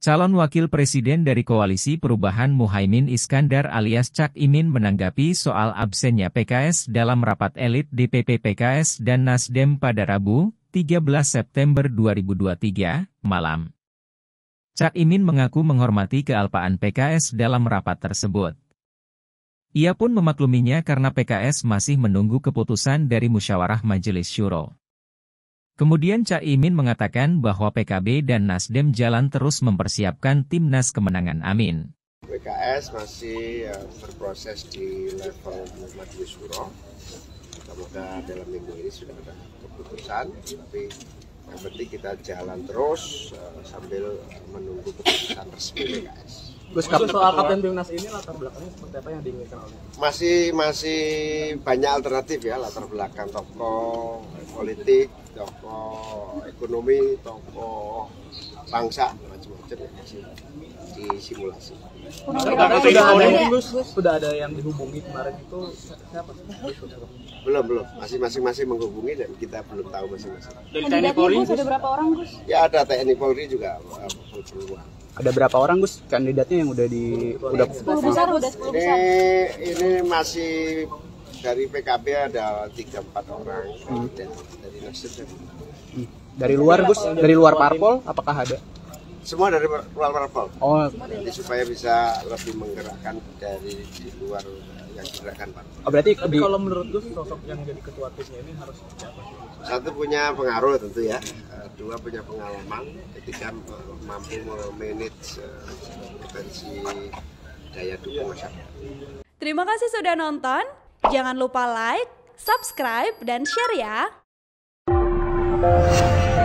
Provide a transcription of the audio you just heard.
Calon Wakil Presiden dari Koalisi Perubahan Muhaimin Iskandar alias Cak Imin menanggapi soal absennya PKS dalam rapat elit DPP PKS dan Nasdem pada Rabu, 13 September 2023, malam. Cak Imin mengaku menghormati kealpaan PKS dalam rapat tersebut. Ia pun memakluminya karena PKS masih menunggu keputusan dari Musyawarah Majelis Syuro. Kemudian Cak Imin mengatakan bahwa PKB dan Nasdem jalan terus mempersiapkan timnas kemenangan Amin. PKS masih berproses di level Majelis Syuro. Semoga dalam minggu ini sudah ada keputusan, tapi yang penting kita jalan terus sambil menunggu keputusan resmi PKS. Gus, soal kapten timnas ini latar belakangnya seperti apa yang diinginkan oleh? Masih banyak alternatif ya, latar belakang tokoh politik, tokoh ekonomi, tokoh bangsa, macam-macam ya masih disimulasi. Sudah ada yang dihubungi kemarin itu siapa? Belum, masing-masing menghubungi dan kita belum tahu masing-masing. Dari TNI Polri ada berapa orang, Gus? Ya ada TNI Polri juga keluar. Ada berapa orang, Gus, kandidatnya yang udah 10 besar, udah 10 besar. Ini masih dari PKB ada 3-4 orang dan dari Nasdem. Dari luar, Gus, dari luar parpol apakah ada? Semua dari luar parpol. Oh, jadi supaya bisa lebih menggerakkan dari di luar yang digerakkan Pak. Oh, berarti tapi kalau menurut Gus sosok yang jadi ketua timnya ini harus seperti apa? Satu punya pengaruh tentu ya, dua punya pengalaman, ketiga mampu memanage potensi daya dukung masyarakat. Terima kasih sudah nonton, jangan lupa like, subscribe, dan share ya.